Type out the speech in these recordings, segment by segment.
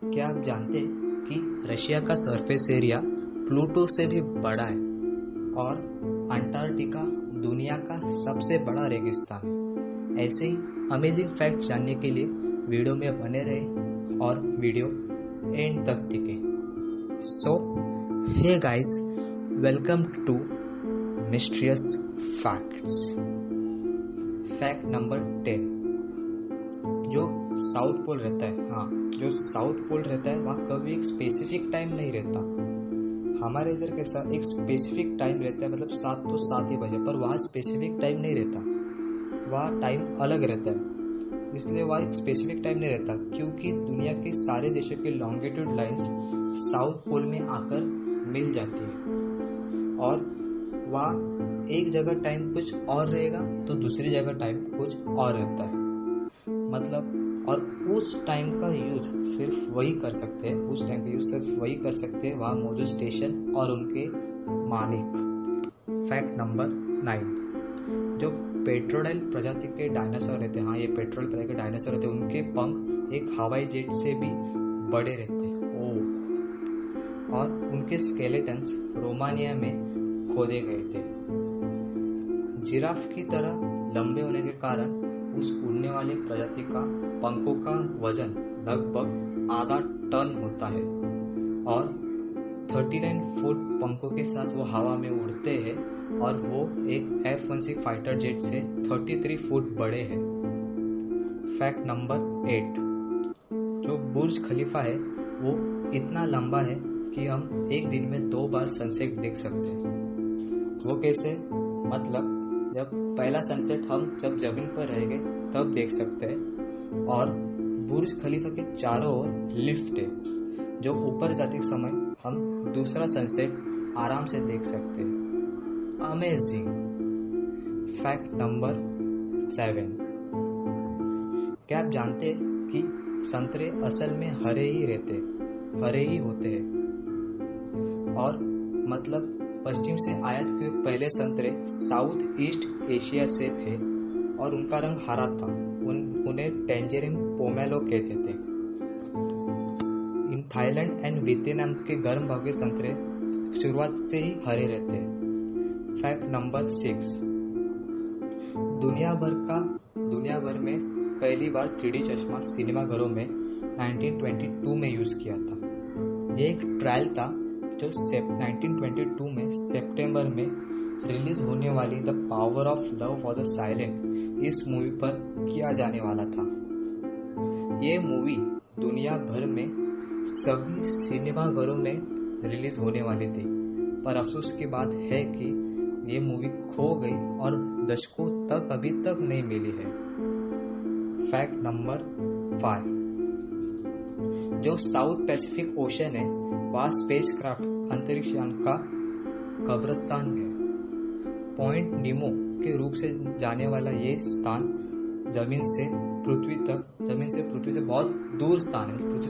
क्या आप जानते हैं कि रशिया का सरफेस एरिया प्लूटो से भी बड़ा है और अंटार्कटिका दुनिया का सबसे बड़ा रेगिस्तान है। ऐसे ही अमेजिंग फैक्ट जानने के लिए वीडियो में बने रहे और वीडियो एंड तक दिखे। So hey guys, welcome to mysterious facts. Fact number 10। जो साउथ पोल रहता है, जो साउथ पोल रहता है वहाँ कभी एक स्पेसिफिक टाइम नहीं रहता। हमारे इधर कैसा एक स्पेसिफिक टाइम रहता है, मतलब 7 तो 7 ही बजे, पर वहाँ स्पेसिफिक टाइम नहीं रहता, वहाँ टाइम अलग रहता है। इसलिए वहाँ एक स्पेसिफिक टाइम नहीं रहता क्योंकि दुनिया के सारे देशों के लॉन्गिट्यूड लाइंस साउथ पोल में आकर मिल जाती है और वहाँ एक जगह टाइम कुछ और रहेगा तो दूसरी जगह टाइम कुछ और रहता है, मतलब। और उस टाइम का यूज सिर्फ वही कर सकते हैं, उस टाइम का यूज सिर्फ वही कर सकते हैं वहाँ मौजूद स्टेशन और उनके मालिक। Fact number 9। जो पेट्रोडाइल प्रजाति के डायनासोर रहते हैं, ये पेट्रोल प्रजाति के डायनासोर रहते हैं, उनके पंख एक हवाई जेट से भी बड़े रहते हैं। और उनके स्केलेटन्स रोमानिया में खोदे गए थे। जिराफ की तरह लंबे होने के कारण उस उड़ने वाले प्रजाति का पंखों का वजन लगभग आधा टन होता है और 39 फुट पंखों के साथ वो हवा में उड़ते हैं और वो एक F-16 फाइटर जेट से 33 फुट बड़े हैं। Fact number 8। जो बुर्ज खलीफा है वो इतना लंबा है कि हम एक दिन में 2 बार सनसेट देख सकते हैं। वो कैसे? मतलब जब पहला सनसेट हम जब जमीन पर रहेंगे तब देख सकते हैं और बुर्ज खलीफा के चारों ओर लिफ्ट है, जो ऊपर जाते समय हम दूसरा सनसेट आराम से देख सकते हैं। अमेजिंग। Fact number 7। क्या आप जानते हैं कि संतरे असल में हरे ही होते हैं और मतलब पश्चिम से आयात किए पहले संतरे साउथ ईस्ट एशिया से थे और उनका रंग हरा था। उन्हें टेंजेरिन पोमेलो कहते थे। इन थाईलैंड एंड वियतनाम के गर्म भाग के संतरे शुरुआत से ही हरे रहते हैं। Fact number 6। दुनिया भर में पहली बार 3D चश्मा सिनेमाघरों में 1922 में यूज किया था। ये एक ट्रायल था जो 1922 में सितंबर में रिलीज होने वाली the power of love for the silent इस मूवी पर किया जाने वाला था। ये मूवी दुनिया भर में सभी सिनेमाघरों में रिलीज होने वाली थी, पर अफसोस की बात है कि ये मूवी खो गई और दशकों तक अभी तक नहीं मिली है। Fact number 5। जो साउथ पैसिफिक ओशन है वहाँ स्पेसक्राफ्ट अंतरिक्ष यान का कब्रिस्तान है। पॉइंट नीमो के रूप से जाने वाला ये स्थान जमीन से पृथ्वी से बहुत दूर स्थान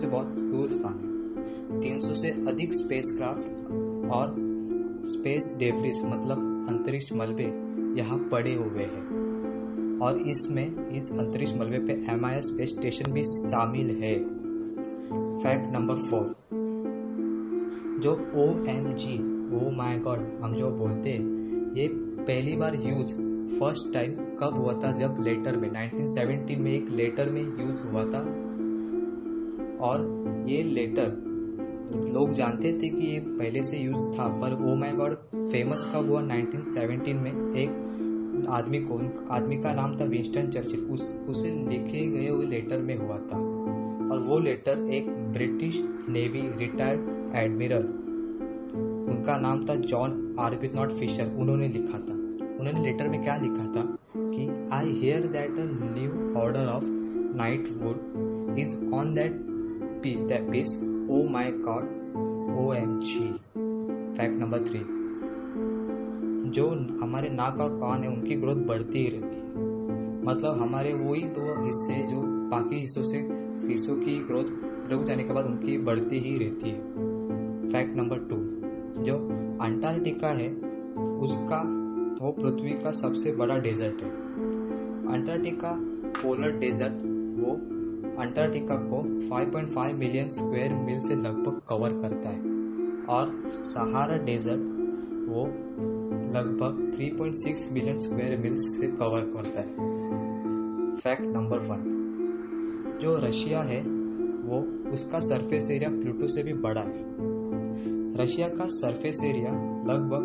है। 300 से अधिक स्पेसक्राफ्ट और स्पेस डेब्रिस मतलब अंतरिक्ष मलबे यहाँ पड़े हुए हैं और इस अंतरिक्ष मलबे पे MIS स्पेस स्टेशन भी शामिल है। Fact number 4। जो OMG, ओ माय गॉड, हम जो बोलते हैं, ये पहली बार यूज फर्स्ट टाइम कब हुआ था? जब लेटर में 1917 में एक लेटर में यूज हुआ था और ये लेटर लोग जानते थे कि ये पहले से यूज था, पर ओ माय गॉड फेमस कब हुआ? 1917 में एक आदमी का नाम था विंस्टन चर्चिल, उसे लिखे गए हुए लेटर में हुआ था और वो लेटर एक ब्रिटिश नेवी रिटायर्ड एडमिरल, उनका नाम था जॉन आर्बिथनॉट फिशर, उन्होंने लिखा था। उन्होंने लेटर में क्या लिखा था कि I hear that a new order of knight would is on that piece, oh my god, OMG। Fact number 3। जो हमारे नाक और कान है उनकी ग्रोथ बढ़ती ही रहती है, मतलब हमारे वही 2 हिस्से जो बाकी हिस्सों की ग्रोथ रुक जाने के बाद उनकी बढ़ती ही रहती है। Fact number 2। जो अंटार्कटिका है वो पृथ्वी का सबसे बड़ा डेजर्ट है। अंटार्कटिका पोलर डेजर्ट वो अंटार्कटिका को 5.5 मिलियन स्क्वायर मील से लगभग कवर करता है और सहारा डेजर्ट वो लगभग 3.6 मिलियन स्क्वायर मील से कवर करता है। फैक्ट नंबर 1, जो रशिया है वो उसका सरफेस एरिया प्लूटो से भी बड़ा है। रशिया का सरफेस एरिया लगभग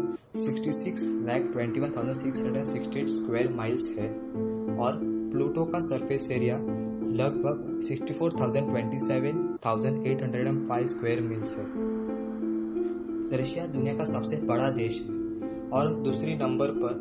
66,21,668 स्क्वायर माइल्स है और प्लूटो का सरफेस एरिया लगभग 64,27,805 स्क्वायर मील्स है। रशिया दुनिया का सबसे बड़ा देश है और दूसरी नंबर पर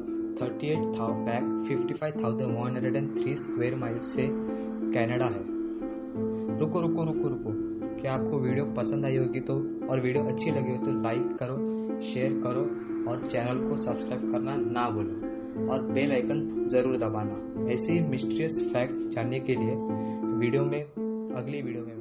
38,55,103 स्क्वायर माइल्स से कनाडा है। रुको, क्या आपको वीडियो पसंद आई होगी तो और वीडियो अच्छी लगी हो तो लाइक करो, शेयर करो और चैनल को सब्सक्राइब करना ना भूलो और बेल आइकन ज़रूर दबाना। ऐसे ही मिस्टीरियस फैक्ट जानने के लिए अगली वीडियो में